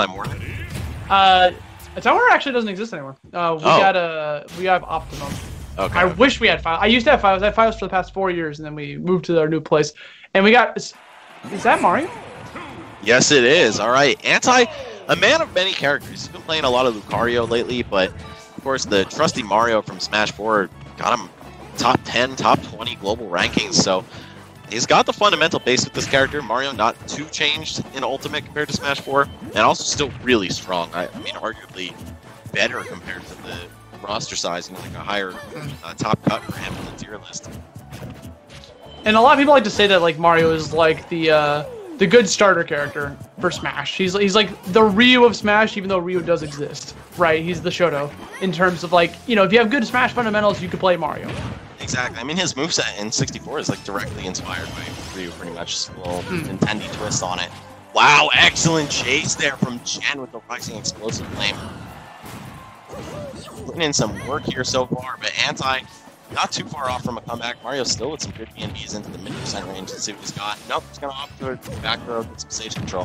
Time Warner? Time Warner actually doesn't exist anymore. We have Optimum. Okay. I wish we had Files. I used to have Files. I had Files for the past 4 years, and then we moved to our new place. And we got... Is that Mario? Yes, it is. All right. Anti, a man of many characters. He's been playing a lot of Lucario lately, but of course the trusty Mario from Smash 4 got him top 10, top 20 global rankings. So he's got the fundamental base with this character. Mario not too changed in Ultimate compared to Smash 4, and also still really strong. I mean, arguably better compared to the roster size, and like a higher top cut for him in the tier list. And a lot of people like to say that like Mario is like the good starter character for Smash. He's like the Ryu of Smash, even though Ryu does exist, right? He's the Shoto in terms of like, you know, if you have good Smash fundamentals, you could play Mario. Exactly. I mean, his moveset in 64 is like directly inspired by Ryu, pretty much. A little Nintendo twist on it. Wow, excellent chase there from Jen with the rising explosive flame. Putting in some work here so far, but Anti not too far off from a comeback. Mario still with some good BNBs into the mid-percent range. Let's see what he's got. Nope, he's going to opt to a back throw, get some stage control.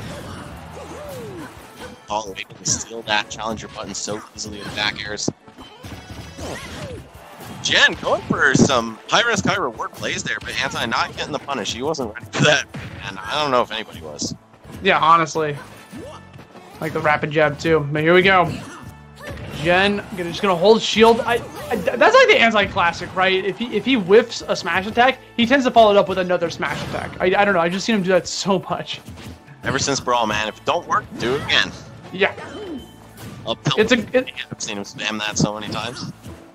Apollo able to steal that challenger button so easily with back airs. Jen going for some high-risk, high-reward plays there, but Anti not getting the punish. He wasn't ready for that, and I don't know if anybody was. Yeah, honestly. Like the rapid jab, too. But here we go. Jen just gonna hold shield. That's like the anti-classic, right? If he whiffs a smash attack, he tends to follow it up with another smash attack. I don't know. I just seen him do that so much. Ever since Brawl, man. If it don't work, do it again. Yeah. I've seen him spam that so many times.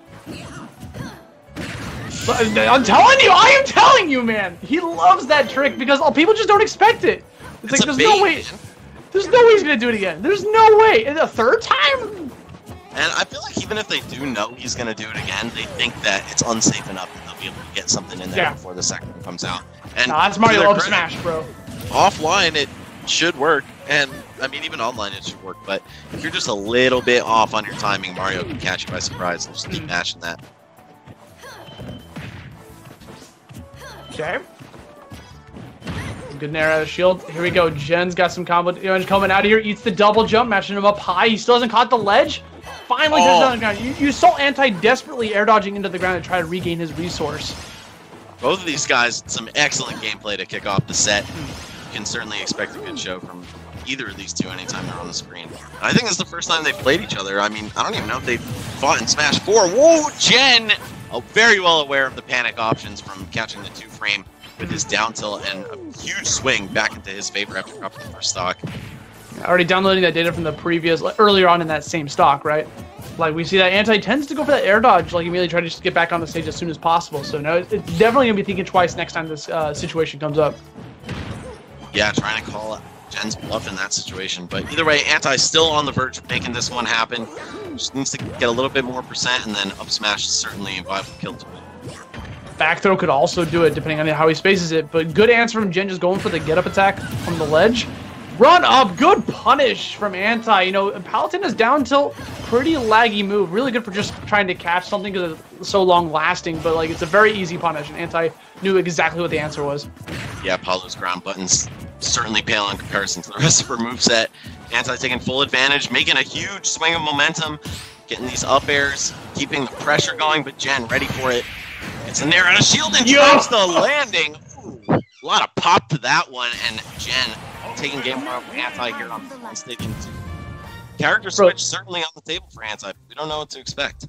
I'm telling you, I am telling you, man. He loves that trick because people just don't expect it. It's like there's no way. There's no way he's gonna do it again. There's no way. And a third time. And I feel like even if they do know he's going to do it again, they think that it's unsafe enough that they'll be able to get something in there before the second one comes out. And nah, that's Mario Up Smash, bro. Offline, it should work. And, I mean, even online, it should work. But if you're just a little bit off on your timing, Mario can catch you by surprise. They'll just keep mashing that. Okay. Good nair out of shield. Here we go. Jen's got some combo coming out of here. Eats the double jump, matching him up high. He still hasn't caught the ledge. Finally touches on the ground. You saw Anti desperately air dodging into the ground to try to regain his resource. Both of these guys, some excellent gameplay to kick off the set. You can certainly expect a good show from either of these two anytime they're on the screen. And I think it's the first time they've played each other. I mean, I don't even know if they've fought in Smash 4. Whoa, Jen! Very well aware of the panic options from catching the 2-frame with his down tilt and a huge swing back into his favor after dropping the first stock. Already downloading that data from the previous, earlier on in that same stock, right? Like, we see that Anti tends to go for that air dodge, like, immediately try to just get back on the stage as soon as possible. So, no, it's definitely going to be thinking twice next time this situation comes up. Yeah, trying to call Jen's bluff in that situation. But either way, Anti's still on the verge of making this one happen. Just needs to get a little bit more percent, and then up smash is certainly a viable kill to it. Back throw could also do it, depending on how he spaces it. But good answer from Jen, just going for the get-up attack from the ledge. Run up, good punish from Anti. You know, Palutena is down tilt, pretty laggy move. Really good for just trying to catch something because it's so long lasting, but like it's a very easy punish, and Anti knew exactly what the answer was. Yeah, Paulo's ground buttons certainly pale in comparison to the rest of her moveset. Anti taking full advantage, making a huge swing of momentum, getting these up airs, keeping the pressure going, but Jen ready for it. It's a nair out of shield and drops the landing. Ooh, a lot of pop to that one, and Jen taking game from Anti here on Stadium 2. Character switch certainly on the table for Anti. We don't know what to expect.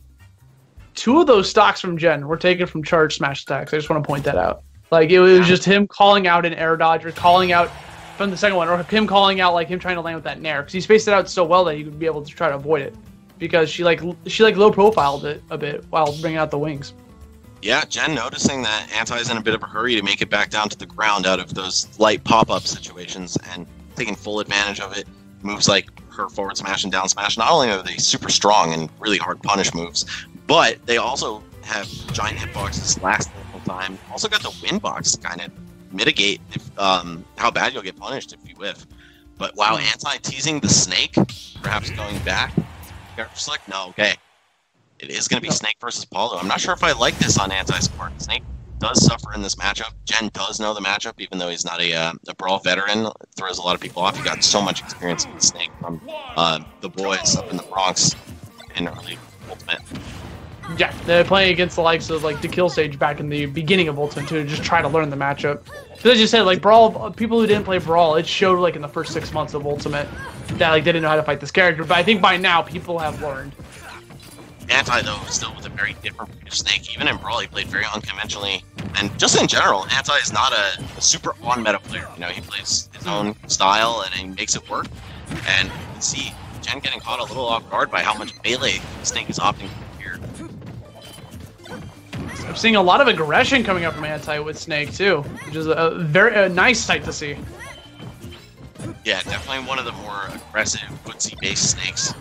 2 of those stocks from Jen were taken from charge smash attacks. I just want to point that out. Like, it was just him calling out an air dodge, or calling out from the second one, or him calling out, like, him trying to land with that nair. Because he spaced it out so well that he would be able to try to avoid it. Because she low-profiled it a bit while bringing out the wings. Yeah, Jen noticing that Anti's in a bit of a hurry to make it back down to the ground out of those light pop-up situations and taking full advantage of it. Moves like her forward smash and down smash, not only are they super strong and really hard punish moves, but they also have giant hitboxes last the whole time. Also got the win box to kind of mitigate if, how bad you'll get punished if you whiff. But wow, Anti teasing the snake, perhaps going back. Select, no, okay. It is going to be Snake versus Paulo. I'm not sure if I like this on Anti-Support. Snake does suffer in this matchup. Jen does know the matchup, even though he's not a Brawl veteran. It throws a lot of people off. He got so much experience with Snake from the boys up in the Bronx in early Ultimate. Yeah, they're playing against the likes of like the Kill Stage back in the beginning of Ultimate to just try to learn the matchup. Because as you said, like Brawl, people who didn't play Brawl, it showed like in the first 6 months of Ultimate that like they didn't know how to fight this character. But I think by now people have learned. Anti, though, still with a very different Snake. Even in Brawl, he played very unconventionally. And just in general, Anti is not a super on-meta player. You know, he plays his own style and he makes it work. And you can see Jen getting caught a little off guard by how much melee Snake is opting for here. I'm seeing a lot of aggression coming up from Anti with Snake, too, which is a very nice sight to see. Yeah, definitely one of the more aggressive, footsie-based Snakes.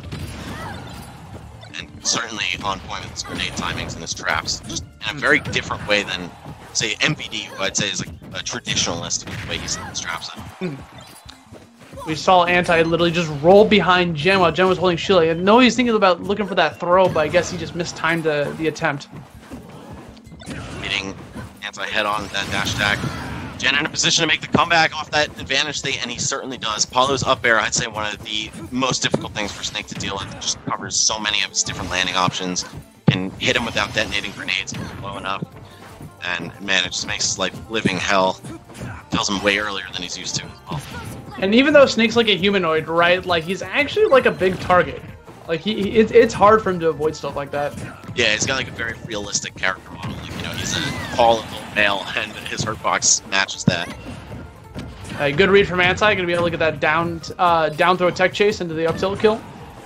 And certainly on point with his grenade timings and his traps. Just in a very different way than, say, MVD, who I'd say is like a traditionalist in the way he sets his traps up. We saw Anti literally just roll behind Jen while Jen was holding shield. I know he's thinking about looking for that throw, but I guess he just mistimed the attempt. Hitting Anti head on that dash attack. Jen in a position to make the comeback off that advantage state, and he certainly does. Paulo's up air, I'd say one of the most difficult things for Snake to deal with. It just covers so many of his different landing options. Can hit him without detonating grenades if he's blowing up. And man, it just makes his life living hell. Kills him way earlier than he's used to as well. And even though Snake's like a humanoid, right? Like he's actually like a big target. Like it's hard for him to avoid stuff like that. Yeah, he's got like a very realistic character model. Like, you know, he's a tall little male, and his hurtbox matches that. A good read from Anti. Gonna be able to get that down throw tech chase into the up tilt kill.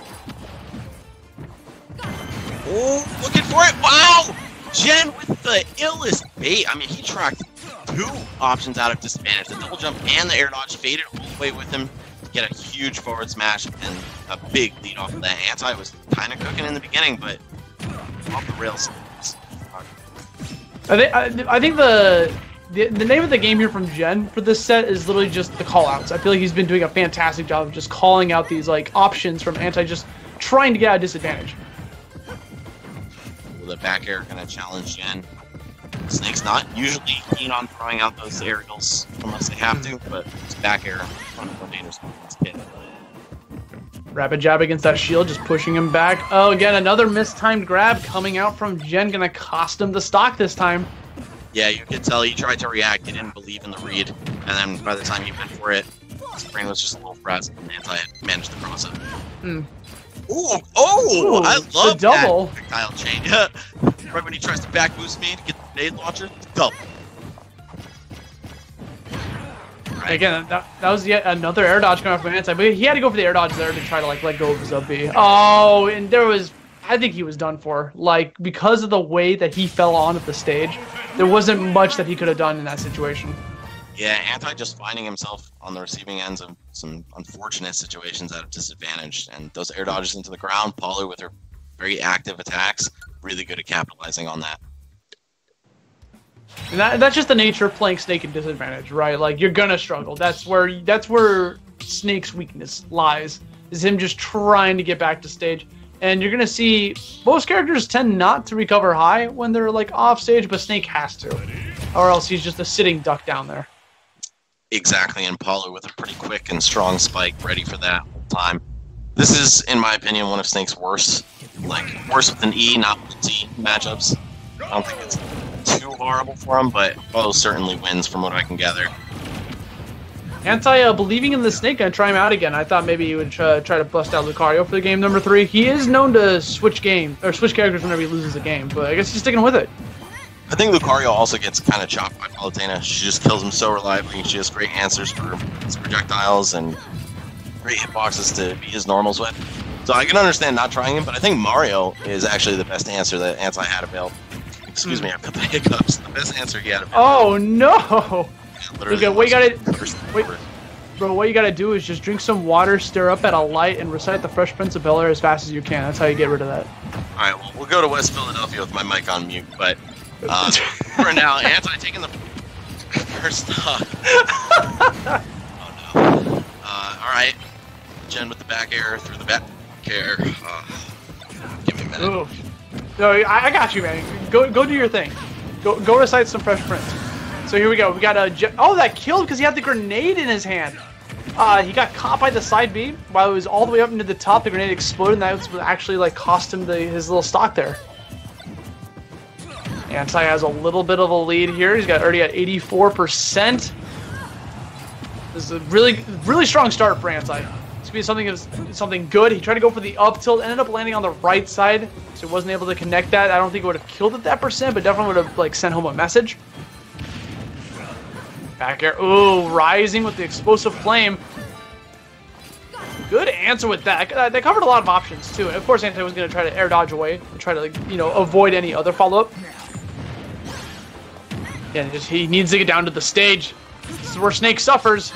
Oh, looking for it! Wow! Jen with the illest bait. I mean, he tracked 2 options out of disadvantage. The double jump and the air dodge faded all the way with him. Get a huge forward smash and a big lead off of that. Anti was kind of cooking in the beginning, but off the rails. I think the name of the game here from Jen for this set is literally just the call-outs. I feel like he's been doing a fantastic job of just calling out these like options from Anti, just trying to get out of disadvantage. The back air gonna challenge Jen. Snake's not usually keen on throwing out those aerials unless they have to, but his back air in front of the Dangerous hit. Rapid jab against that shield, just pushing him back. Oh, again, another mistimed grab coming out from Jen, gonna cost him the stock this time. Yeah, you could tell he tried to react, he didn't believe in the read, and then by the time he went for it, his brain was just a little frazzled, and Anti managed to cross it. Ooh, I love the double. That tactile chain. Right when he tries to back boost me to get the grenade launcher, double. Right. Again, that was yet another air dodge coming out from Anti, but he had to go for the air dodge there to try to like let go of his up B. Oh, and there was, I think he was done for. Like, because of the way that he fell on at the stage, there wasn't much that he could have done in that situation. Yeah, Anti just finding himself on the receiving ends of some unfortunate situations at a disadvantage, and those air dodges into the ground. Paulo with her very active attacks, really good at capitalizing on that. And that's just the nature of playing Snake at disadvantage, right? Like, you're gonna struggle. That's where Snake's weakness lies, is him just trying to get back to stage. And you're gonna see most characters tend not to recover high when they're like off stage, but Snake has to, or else he's just a sitting duck down there. Exactly, and Paulo with a pretty quick and strong spike ready for that whole time. This is, in my opinion, one of Snake's worst, worse with an E, not with T matchups. I don't think it's too horrible for him, but Paulo certainly wins from what I can gather. Anti believing in the Snake, gonna try him out again. I thought maybe he would try to bust out Lucario for the game number 3. He is known to switch characters whenever he loses a game, but I guess he's sticking with it. I think Lucario also gets kind of chopped by Palutena. She just kills him so reliably. She has great answers for his projectiles and great hitboxes to beat his normals with. So I can understand not trying him, but I think Mario is actually the best answer that Anti had available. Excuse me, I've got the hiccups. The best answer he had available. Oh no! Yeah, what you gotta do is just drink some water, stir up at a light, and recite the Fresh Prince of Bel-Air as fast as you can. That's how you get rid of that. Alright, well, we'll go to West Philadelphia with my mic on mute, but for now, Anti taking the first stock. Oh no. Alright. Jen with the back air through the back air. Give me a minute. Ooh. No, I got you, man. Go do your thing. Go recite some Fresh Prince. So here we go. We got a oh, that killed because he had the grenade in his hand. He got caught by the side B while it was all the way up into the top. The grenade exploded, and that was actually like cost him his little stock there. Anti has a little bit of a lead here. He's already at 84%. This is a really strong start for Anti. This could be something good. He tried to go for the up tilt, ended up landing on the right side, so he wasn't able to connect that. I don't think it would have killed it that percent, but definitely would have like sent home a message. Back air, ooh, rising with the explosive flame. Good answer with that. They covered a lot of options too, and of course Anti was going to try to air dodge away and try to avoid any other follow up. Yeah, he needs to get down to the stage. This is where Snake suffers.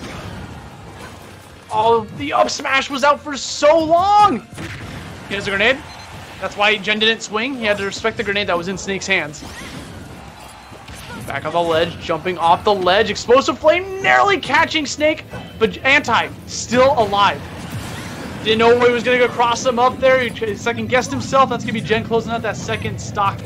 Oh, the up smash was out for so long! He has a grenade. That's why Jen didn't swing. He had to respect the grenade that was in Snake's hands. Back on the ledge, jumping off the ledge. Explosive flame narrowly catching Snake, but Anti still alive. Didn't know where he was going to go cross him up there. He second guessed himself. That's going to be Jen closing out that second stock.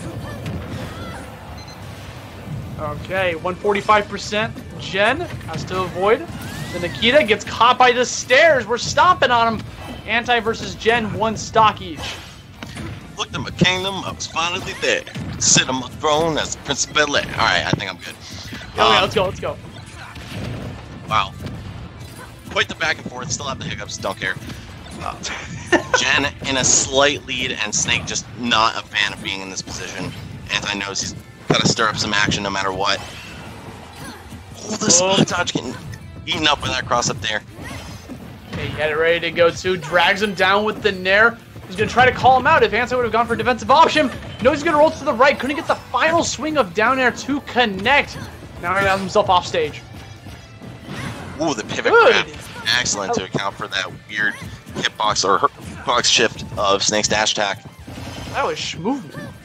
Okay, 145%. Jen has to avoid. Then Nikita gets caught by the stairs. We're stomping on him. Anti versus Jen, 1 stock each. Looked at my kingdom, I was finally there. Sit on my throne as Prince of Bel-Air. Alright, I think I'm good. Yeah, let's go. Wow. Quite the back and forth, still have the hiccups, don't care. Jen in a slight lead, and Snake just not a fan of being in this position. Anti knows he's got to stir up some action no matter what. Oh, the spot dodge getting eaten up with that cross up there. Okay, he had it ready to go too. Drags him down with the Nair. He's going to try to call him out if Anti would have gone for a defensive option. Knows he's going to roll to the right. Couldn't get the final swing of down air to connect. Now he has himself off stage. Ooh, the pivot grab. Excellent to account for that weird hitbox or box shift of Snake's dash attack. That was smooth.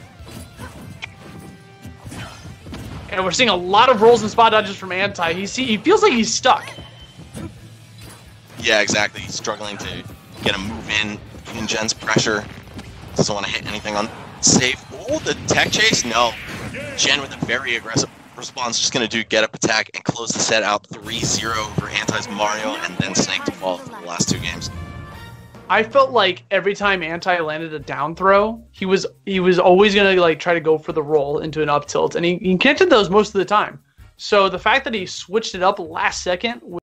And we're seeing a lot of rolls and spot dodges from Anti. He feels like he's stuck. Yeah, exactly. He's struggling to get a move in Jen's pressure. Doesn't want to hit anything on safe. Oh, the tech chase? No. Jen with a very aggressive response. Just going to do get up attack and close the set out 3-0 for Anti's Mario and then Snake to fall for the last 2 games. I felt like every time Anti landed a down throw, he was always going to like try to go for the roll into an up tilt, and he connected those most of the time. So the fact that he switched it up last second